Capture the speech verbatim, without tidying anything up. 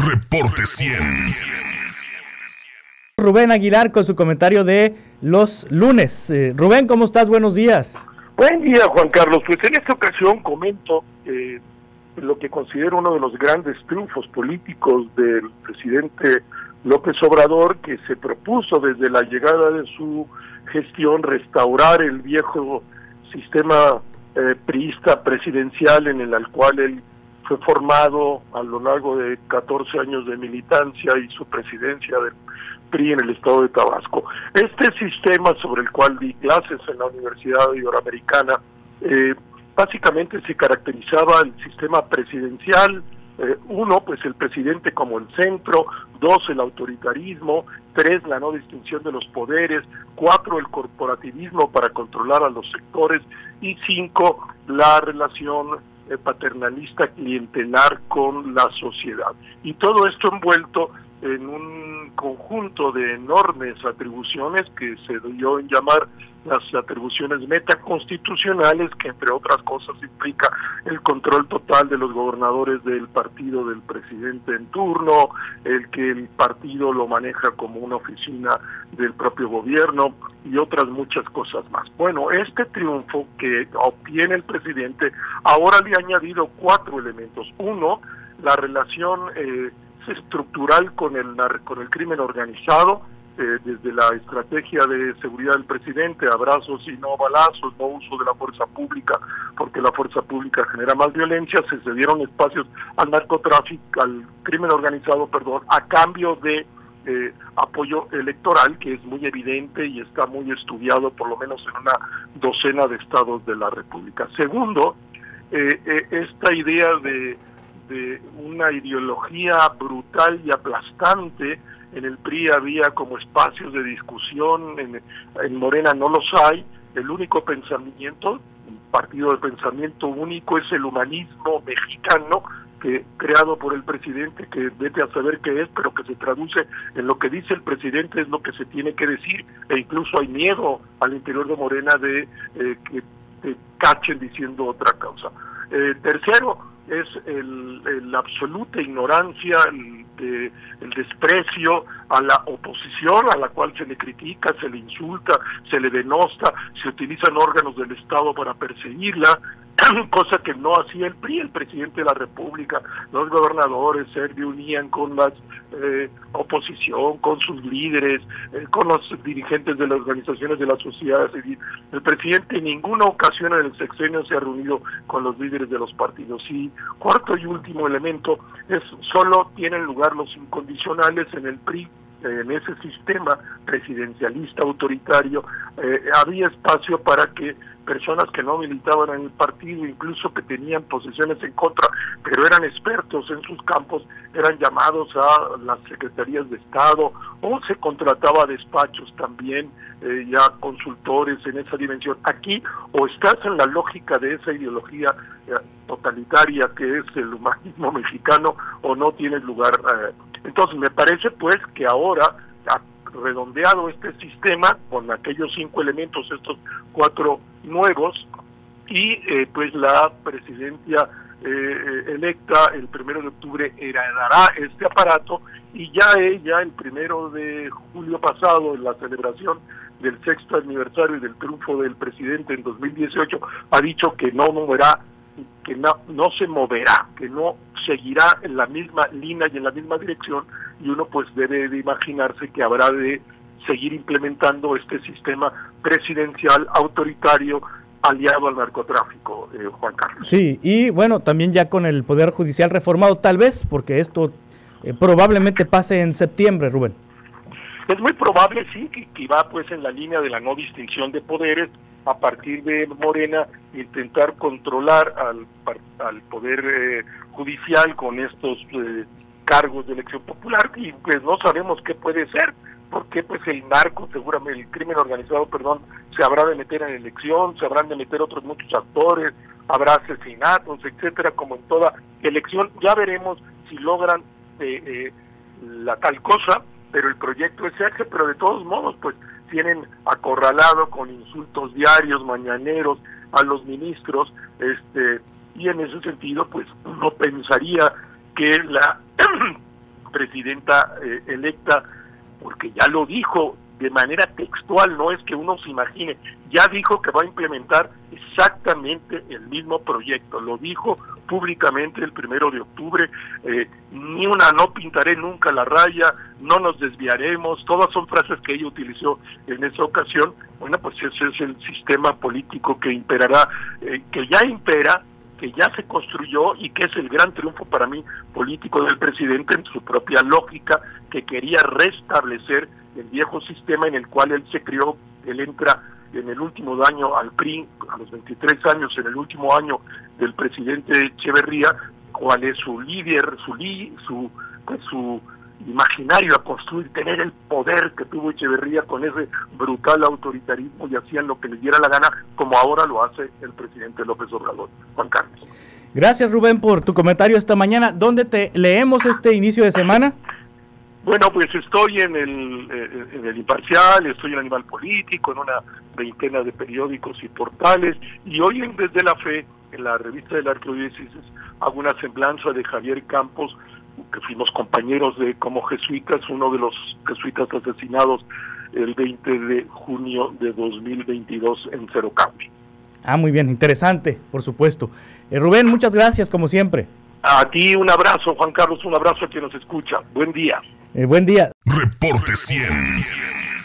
Reporte cien. Rubén Aguilar con su comentario de los lunes. Eh, Rubén, ¿cómo estás? Buenos días. Buen día, Juan Carlos. Pues en esta ocasión comento eh, lo que considero uno de los grandes triunfos políticos del presidente López Obrador, que se propuso desde la llegada de su gestión restaurar el viejo sistema eh, priista presidencial en el cual él fue formado a lo largo de catorce años de militancia y su presidencia del P R I en el estado de Tabasco. Este sistema sobre el cual di clases en la Universidad Iberoamericana, eh, básicamente se caracterizaba el sistema presidencial, eh, uno, pues el presidente como el centro, dos, el autoritarismo, tres, la no distinción de los poderes, cuatro, el corporativismo para controlar a los sectores, y cinco, la relación eh, paternalista clientelar con la sociedad. Y todo esto envuelto en un conjunto de enormes atribuciones que se dio en llamar las atribuciones metaconstitucionales, que entre otras cosas implica el control total de los gobernadores del partido del presidente en turno, el que el partido lo maneja como una oficina del propio gobierno y otras muchas cosas más. Bueno, este triunfo que obtiene el presidente ahora le ha añadido cuatro elementos. Uno, la relación eh, estructural con el con el crimen organizado, eh, desde la estrategia de seguridad del presidente, abrazos y no balazos, no uso de la fuerza pública, porque la fuerza pública genera más violencia, se cedieron espacios al narcotráfico, al crimen organizado, perdón, a cambio de eh, apoyo electoral, que es muy evidente y está muy estudiado por lo menos en una docena de estados de la República. Segundo, eh, eh, esta idea de de una ideología brutal y aplastante. En el P R I había como espacios de discusión, en, en Morena no los hay. El único pensamiento, un partido de pensamiento único, es el humanismo mexicano, que creado por el presidente, que vete a saber qué es, pero que se traduce en lo que dice el presidente es lo que se tiene que decir, e incluso hay miedo al interior de Morena de eh, que te cachen diciendo otra cosa. Eh, tercero, es el, el la absoluta ignorancia, el, de, el desprecio a la oposición, a la cual se le critica, se le insulta, se le denosta, se utilizan órganos del Estado para perseguirla, cosa que no hacía el P R I. El presidente de la República, los gobernadores se reunían con la eh, oposición, con sus líderes, eh, con los dirigentes de las organizaciones de la sociedad civil. El presidente en ninguna ocasión en el sexenio se ha reunido con los líderes de los partidos. Y cuarto y último elemento es solo tienen lugar los incondicionales en el P R I. En ese sistema presidencialista autoritario eh, había espacio para que personas que no militaban en el partido, incluso que tenían posiciones en contra, pero eran expertos en sus campos, eran llamados a las secretarías de Estado, o se contrataba a despachos también, eh, ya consultores en esa dimensión. Aquí o estás en la lógica de esa ideología eh, totalitaria que es el humanismo mexicano, o no tienes lugar. Eh. Entonces me parece pues que ahora ha redondeado este sistema con aquellos cinco elementos, estos cuatro nuevos, y eh, pues la presidencia eh, electa el primero de octubre heredará este aparato, y ya ella el primero de julio pasado, en la celebración del sexto aniversario del triunfo del presidente en dos mil dieciocho, ha dicho que no moverá, que no, no se moverá, que no seguirá en la misma línea y en la misma dirección, y uno pues debe de imaginarse que habrá de seguir implementando este sistema presidencial autoritario aliado al narcotráfico, eh, Juan Carlos. Sí, y bueno, también ya con el Poder Judicial reformado, tal vez, porque esto eh, probablemente pase en septiembre, Rubén. Es muy probable, sí, que, que va pues en la línea de la no distinción de poderes, a partir de Morena, intentar controlar al, al Poder eh, Judicial con estos eh, cargos de elección popular, y pues no sabemos qué puede ser, porque pues el narco, seguramente el crimen organizado, perdón, se habrá de meter en elección, se habrán de meter otros muchos actores, habrá asesinatos, etcétera, como en toda elección. Ya veremos si logran eh, eh, la tal cosa, pero el proyecto es ese. Pero de todos modos pues tienen acorralado con insultos diarios, mañaneros, a los ministros, este y en ese sentido pues uno pensaría que la presidenta eh, electa, porque ya lo dijo de manera textual, no es que uno se imagine, ya dijo que va a implementar exactamente el mismo proyecto, lo dijo públicamente el primero de octubre, eh, ni una, no pintaré nunca la raya, no nos desviaremos, todas son frases que ella utilizó en esa ocasión. Bueno, pues ese es el sistema político que imperará, eh, que ya impera, que ya se construyó y que es el gran triunfo para mí político del presidente en su propia lógica, que quería restablecer el viejo sistema en el cual él se crió. Él entra en el último año al P R I, a los veintitrés años, en el último año del presidente Echeverría, cuál es su líder, su li, su, pues, su imaginario a construir, tener el poder que tuvo Echeverría con ese brutal autoritarismo, y hacían lo que les diera la gana, como ahora lo hace el presidente López Obrador. Juan Carlos. Gracias, Rubén, por tu comentario esta mañana. ¿Dónde te leemos este inicio de semana? Bueno, pues estoy en el, eh, en el Imparcial, estoy en Animal Político, en una veintena de periódicos y portales, y hoy en Desde la Fe, en la revista de la Arquidiócesis, hago una semblanza de Javier Campos, que fuimos compañeros de como jesuitas, uno de los jesuitas asesinados el veinte de junio de dos mil veintidós en Cerro Campi. Ah, muy bien, interesante, por supuesto. Eh, Rubén, muchas gracias, como siempre. A ti un abrazo, Juan Carlos, un abrazo a quien nos escucha. Buen día. Eh, buen día. Reporte cien.